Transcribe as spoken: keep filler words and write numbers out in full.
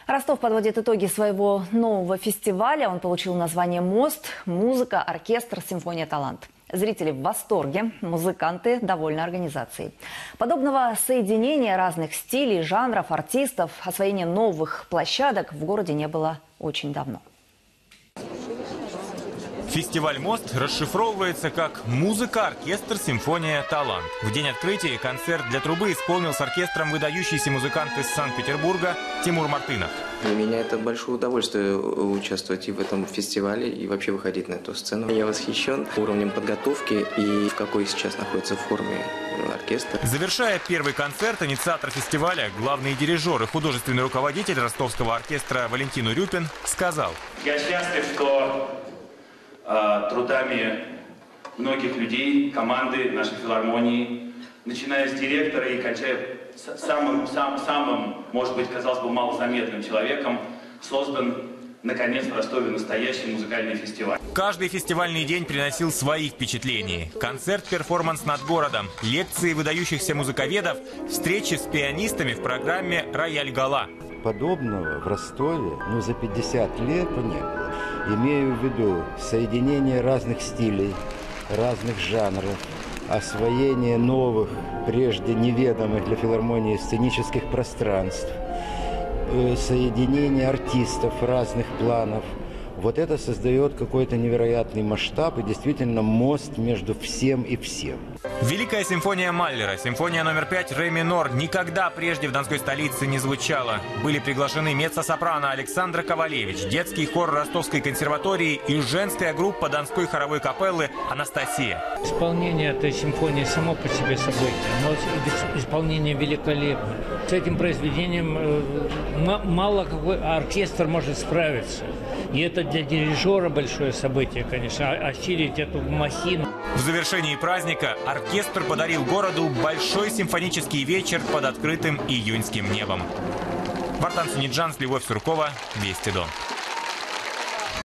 Ростов подводит итоги своего нового фестиваля. Он получил название «Мост. Музыка, оркестр, симфония, талант». Зрители в восторге, музыканты довольны организацией. Подобного соединения разных стилей, жанров, артистов, освоения новых площадок в городе не было очень давно. Фестиваль «Мост» расшифровывается как «Музыка, оркестр, симфония, талант». В день открытия концерт для трубы исполнил с оркестром выдающийся музыкант из Санкт-Петербурга Тимур Мартынов. Для меня это большое удовольствие участвовать и в этом фестивале, и вообще выходить на эту сцену. Я восхищен уровнем подготовки и в какой сейчас находится форме оркестр. Завершая первый концерт, инициатор фестиваля, главный дирижер и художественный руководитель ростовского оркестра Валентин Урюпин сказал: «Я счастлив, что трудами многих людей, команды нашей филармонии, начиная с директора и кончая самым, сам, самым, может быть, казалось бы, малозаметным человеком, создан, наконец, в Ростове настоящий музыкальный фестиваль». Каждый фестивальный день приносил свои впечатления. Концерт-перформанс над городом, лекции выдающихся музыковедов, встречи с пианистами в программе «Рояль Гала». Подобного в Ростове, ну, за пятьдесят лет не было. Имею в виду соединение разных стилей, разных жанров, освоение новых, прежде неведомых для филармонии сценических пространств, соединение артистов разных планов. Вот это создает какой-то невероятный масштаб и действительно мост между всем и всем. Великая симфония Маллера, симфония номер пять ре минор, никогда прежде в донской столице не звучала. Были приглашены меццо-сопрано Александра Ковалевич, детский хор Ростовской консерватории и женская группа Донской хоровой капеллы «Анастасия». Исполнение этой симфонии само по себе событие, но исполнение великолепное. С этим произведением мало какой оркестр может справиться. И это для дирижера большое событие, конечно, осилить эту махину. В завершении праздника оркестр подарил городу большой симфонический вечер под открытым июньским небом. Вартан Синиджан, Любовь Суркова, Вести Дон.